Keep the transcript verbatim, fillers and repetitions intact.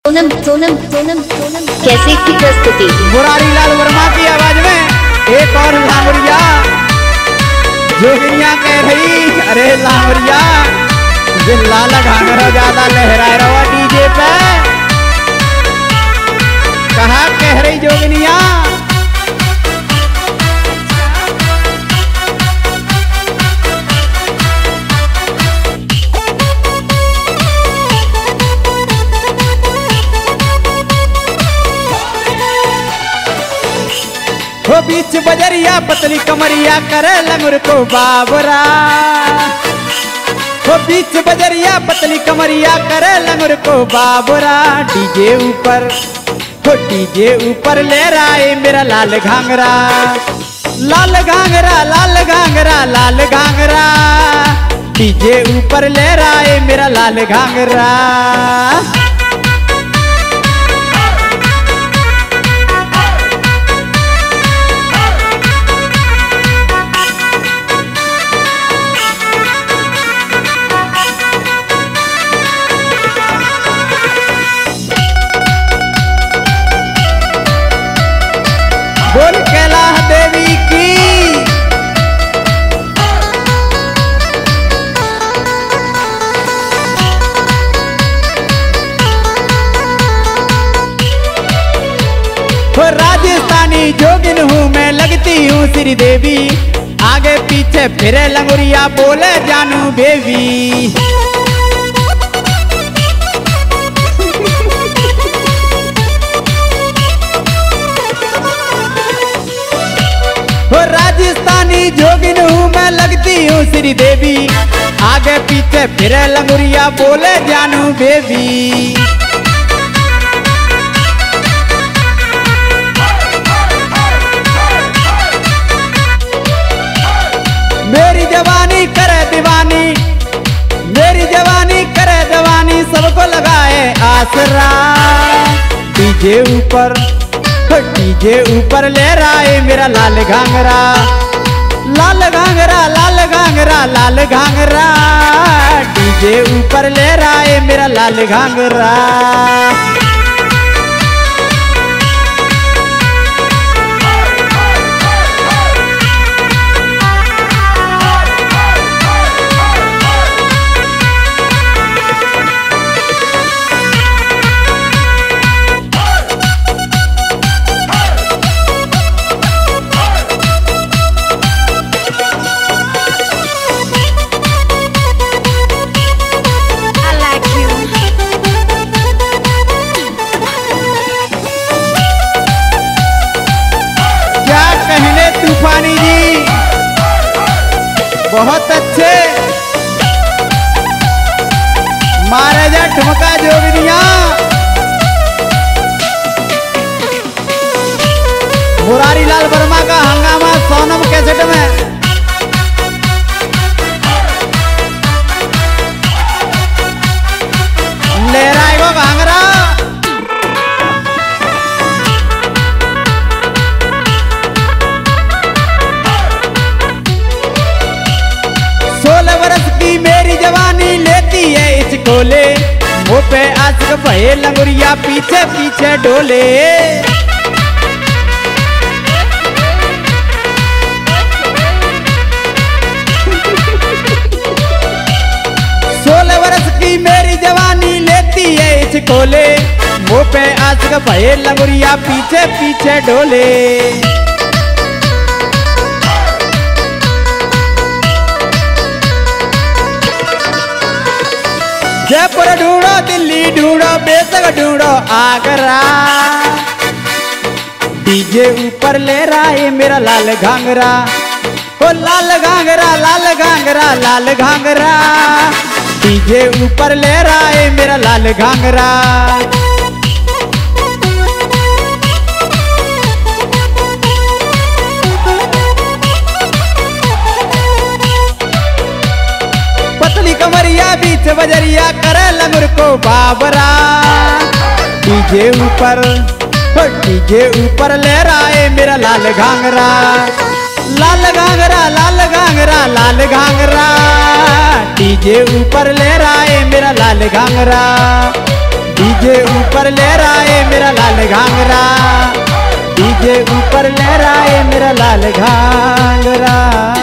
सोनम सोनम सोनम सोनम कैसे की प्रस्तुति मुरारी लाल वर्मा की आवाज में एक और लामरिया जोगिनिया कह रही, अरे लामरिया ये लाल घाघरा ज्यादा लहरा रहा डीजे पे, कहा कह रही जोगिनिया। वो बीच बजरिया पतली कमरिया करे लंगुर को बाबरा, वो बीच बजरिया पतली कमरिया करे लंगुर को बाबरा। डीजे ऊपर वो डीजे ऊपर ले रहा है मेरा लाल घाघरा, लाल घाघरा लाल घाघरा लाल घाघरा। डीजे ऊपर ले रहा है मेरा लाल घाघरा। बोल कैलाश देवी की। राजस्थानी जोगिन हूँ मैं, लगती हूँ श्री देवी, आगे पीछे फिरे लंगुरिया बोले जानू बेबी। राजस्थानी जोगिन हूँ मैं, लगती हूँ श्री देवी, आगे पीछे फिरे लंगुरिया बोले जानू बेबी। मेरी जवानी करे दीवानी, मेरी जवानी करे दीवानी, सबको लगाए आसरा। डीजे ऊपर डीजे ऊपर ले रहा है मेरा लाल घाघरा, लाल घाघरा लाल घाघरा लाल घाघरा। डीजे ऊपर ले रहा है मेरा लाल घाघरा। तूफानी जी बहुत अच्छे, महाराजा ठुमका जोगिनिया। मुरारी लाल वर्मा का हंगामा सोनम कैसेट में। लहराएगो घाघरा। सोलह वर्ष की मेरी जवानी लेती है इसको ले, मुँह पे आशिक भये लंगुरिया पीछे पीछे डोले। सोलह वर्ष की मेरी जवानी लेती है इसको ले, मुँह पे आशिक भये लंगुरिया पीछे पीछे डोले। जयपुर ढूंढो दिल्ली ढूंढो बेशक ढूंढो आगरा। डीजे ऊपर ले रहा है मेरा लाल घाघरा, ओ लाल घाघरा लाल घाघरा लाल घाघरा। डीजे ऊपर ले रहा है मेरा लाल घाघरा। पतली कमरिया बीच बजरिया करे लंगुर को बाबरा। डीजे ऊपर डीजे ऊपर ले रहा है मेरा लाल घाघरा, लाल घाघरा लाल घाघरा लाल घाघरा। डीजे ऊपर ले रहा है मेरा लाल घाघरा। डीजे ऊपर लहराए मेरा लाल घांगरा, डीजे ऊपर लहराए मेरा लाल घांगरा।